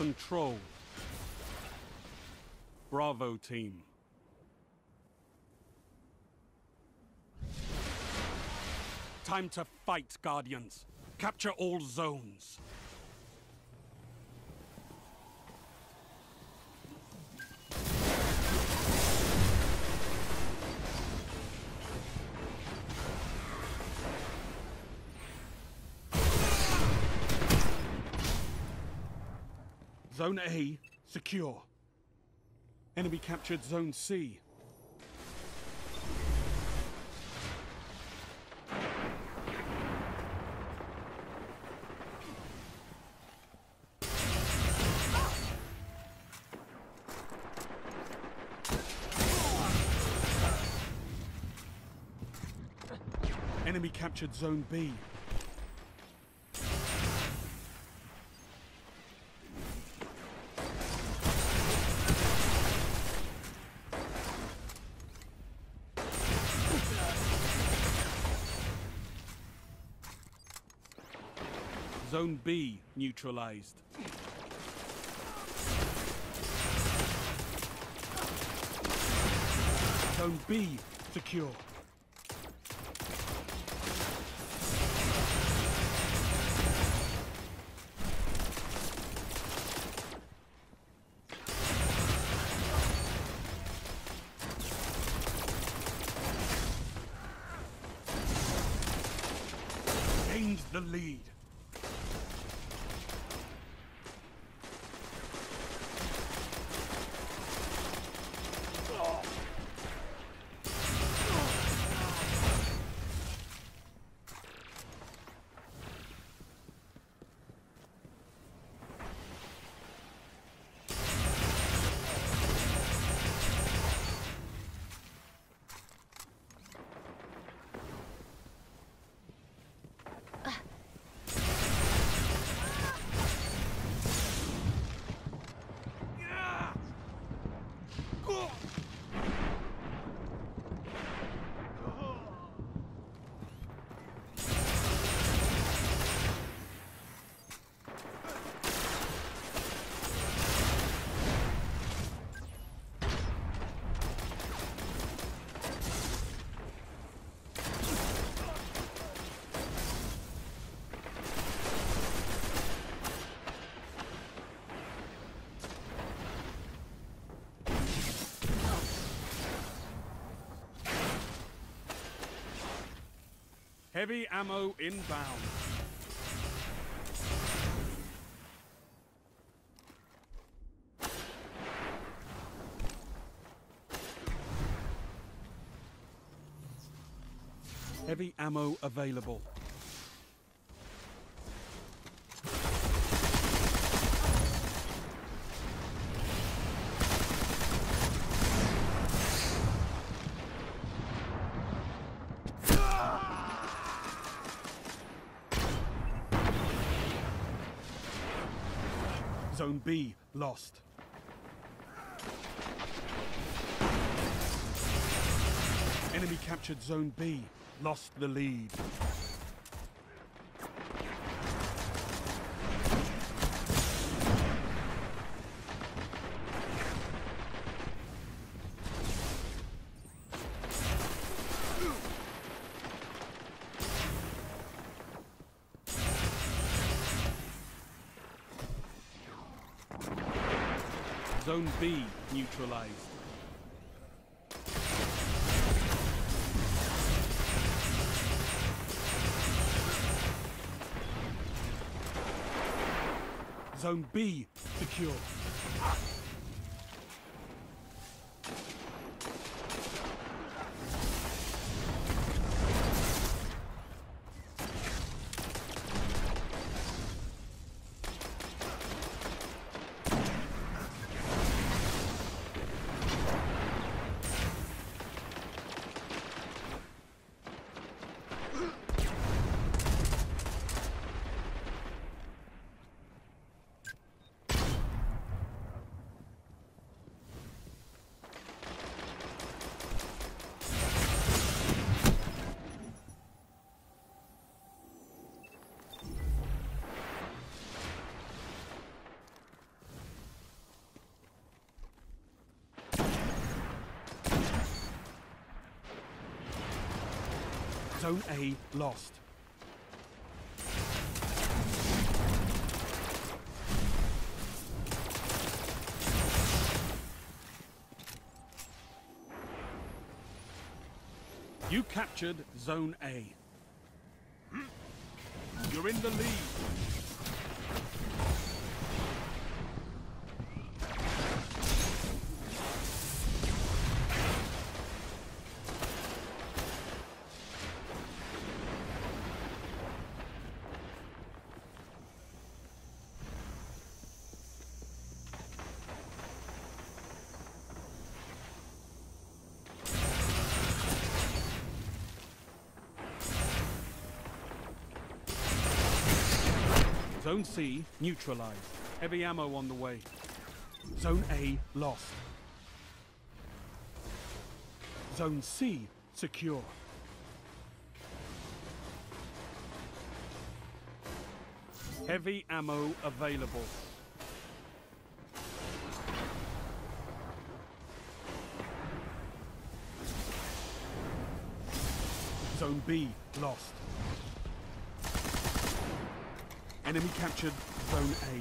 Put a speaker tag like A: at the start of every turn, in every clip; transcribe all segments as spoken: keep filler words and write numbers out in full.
A: control. Bravo, team. Time to fight, Guardians. Capture all zones. Zone A, secure. Enemy captured Zone C. Enemy captured Zone B. Zone B neutralized. Zone B secure. Gained the lead. Heavy ammo inbound. Heavy ammo available. Zone B lost. Enemy captured Zone B, lost the lead. Zone B neutralized. Zone B secure. Zone A lost. You captured Zone A. You're in the lead. Zone C neutralized. Heavy ammo on the way. Zone A lost. Zone C secure. Heavy ammo available. Zone B lost. Enemy captured Zone A.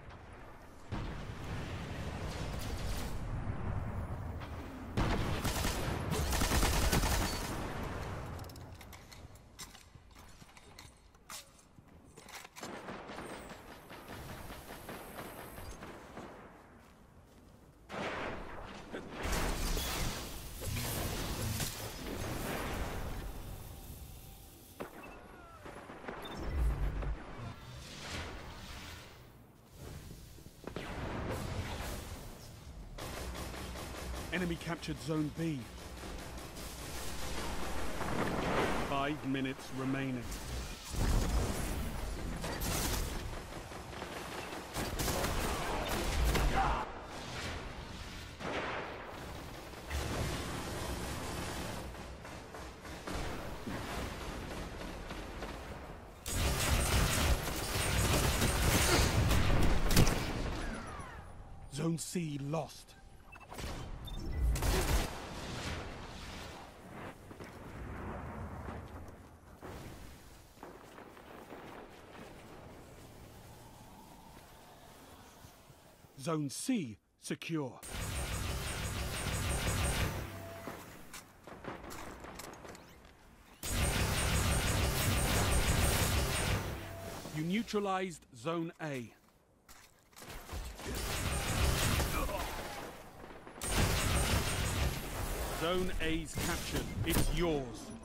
A: Enemy captured Zone B. Five minutes remaining. Zone C lost. Zone C secure. You neutralized Zone A. Zone A's captured. It's yours.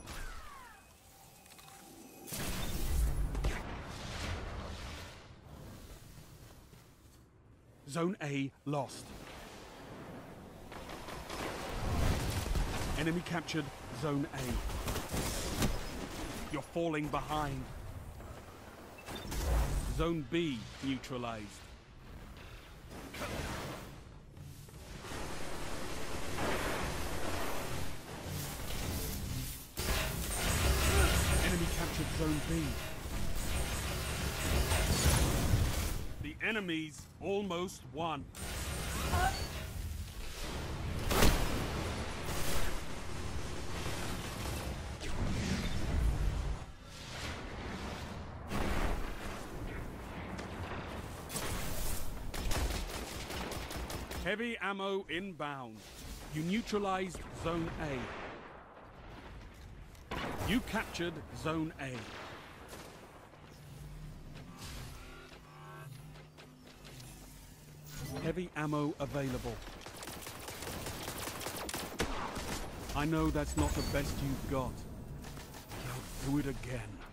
A: Zone A lost. Enemy captured Zone A. You're falling behind. Zone B neutralized. Enemy captured Zone B. The enemy's almost won. Heavy ammo inbound. You neutralized Zone A. You captured Zone A. Heavy ammo available. I know that's not the best you've got. You'll do it again.